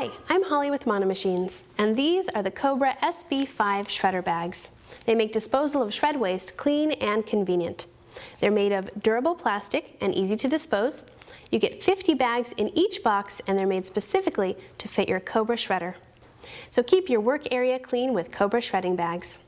Hi, I'm Holly with Monomachines, and these are the Kobra SB-5 shredder bags. They make disposal of shred waste clean and convenient. They're made of durable plastic and easy to dispose. You get 50 bags in each box, and they're made specifically to fit your Kobra shredder. So keep your work area clean with Kobra shredding bags.